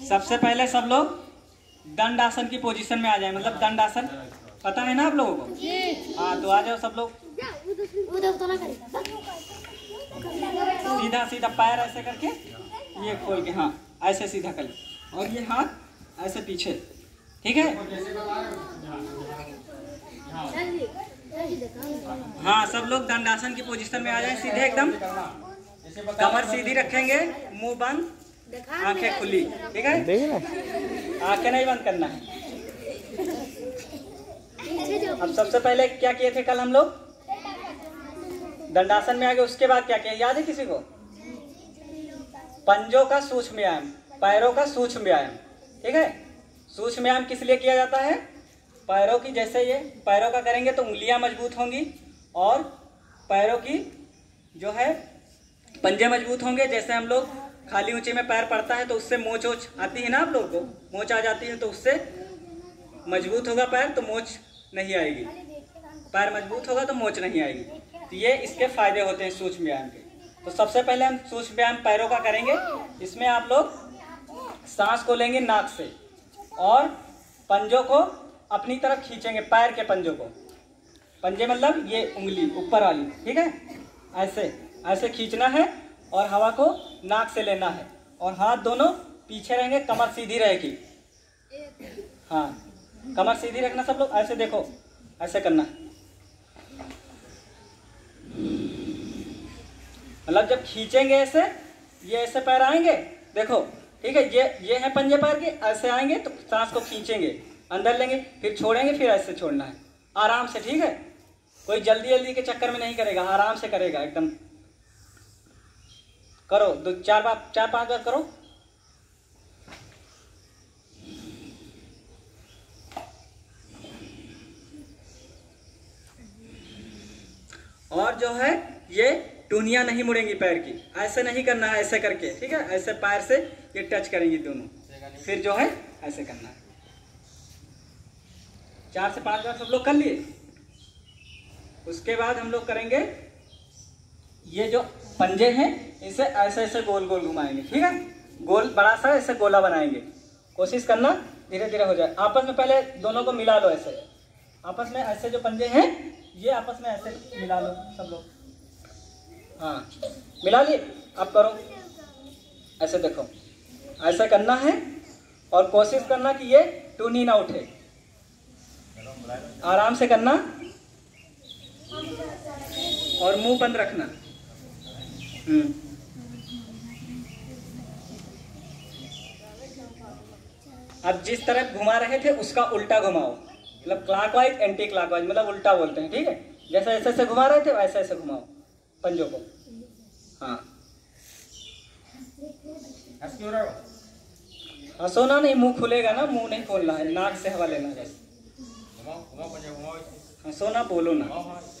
सबसे पहले सब लोग दंड आसन की पोजीशन में आ जाए, मतलब दंड आसन पता है ना आप लोगों को? हाँ, तो आ जाओ सब लोग। सीधा सीधा पैर ऐसे करके ये खोल के, हाँ ऐसे सीधा कर, और ये हाथ ऐसे पीछे, ठीक है? हाँ, सब लोग दंडासन की पोजीशन में आ जाए, सीधे एकदम, कमर सीधी रखेंगे, मुंह बंद, आंखें खुली, ठीक है? आंखें नहीं बंद करना है। अब सबसे पहले क्या किए थे कल हम लोग? दंडासन में आ गए, उसके बाद क्या किया याद है किसी को? पंजों का सूक्ष्म व्यायाम, पैरों का सूक्ष्म व्यायाम, ठीक है? सूक्ष्म व्यायाम किस लिए किया जाता है? पैरों की, जैसे ये पैरों का करेंगे तो उंगलियां मजबूत होंगी, और पैरों की जो है पंजे मजबूत होंगे। जैसे हम लोग खाली ऊंचे में पैर पड़ता है तो उससे मोच वोच आती है ना, आप लोग को मोच आ जाती है, तो उससे मजबूत होगा पैर तो मोच नहीं आएगी, पैर मजबूत होगा तो मोच नहीं आएगी। तो ये इसके फायदे होते हैं सूक्ष्म व्यायाम के। तो सबसे पहले हम सूक्ष्म व्यायाम पैरों का करेंगे। इसमें आप लोग सांस को लेंगे नाक से, और पंजों को अपनी तरफ खींचेंगे, पैर के पंजों को, पंजे मतलब ये उंगली ऊपर वाली, ठीक है? ऐसे ऐसे खींचना है, और हवा को नाक से लेना है, और हाथ दोनों पीछे रहेंगे, कमर सीधी रहेगी। हाँ, कमर सीधी रखना सब लोग, ऐसे देखो, ऐसे करना, मतलब जब खींचेंगे ऐसे, ये ऐसे पैर आएंगे, देखो, ठीक है? ये है पंजे पैर के, ऐसे आएंगे तो सांस को खींचेंगे, अंदर लेंगे, फिर छोड़ेंगे, फिर ऐसे छोड़ना है आराम से, ठीक है? कोई जल्दी जल्दी के चक्कर में नहीं करेगा, आराम से करेगा एकदम। करो, 4-5 बार करो। और जो है ये टूनियां नहीं मुड़ेंगी पैर की, ऐसे नहीं करना है, ऐसे करके, ठीक है? ऐसे पैर से ये टच करेंगी दोनों, फिर जो है ऐसे करना है। 4 से 5 बार सब लोग कर लिए। उसके बाद हम लोग करेंगे, ये जो पंजे हैं इसे ऐसे ऐसे गोल गोल घुमाएंगे, ठीक है? गोल बड़ा सा ऐसे गोला बनाएंगे। कोशिश करना धीरे धीरे हो जाए। आपस में पहले दोनों को मिला लो, ऐसे आपस में, ऐसे जो पंजे हैं ये आपस में ऐसे मिला लो सब लोग। हाँ, मिला लिए। अब करो, ऐसे देखो, ऐसे करना है, और कोशिश करना कि ये टूनी ना उठे, आराम से करना, और मुंह बंद रखना। अब जिस तरफ घुमा रहे थे उसका उल्टा घुमाओ, मतलब क्लॉकवाइज एंटी क्लॉकवाइज, मतलब उल्टा बोलते हैं, ठीक है? जैसे ऐसे ऐसे घुमा रहे थे वैसे ऐसे घुमाओ पंजों को। हाँ, हंसोना नहीं, मुंह खुलेगा ना, मुंह नहीं खोलना है, नाक से हवा लेना है। हंसो ना, बोलो ना।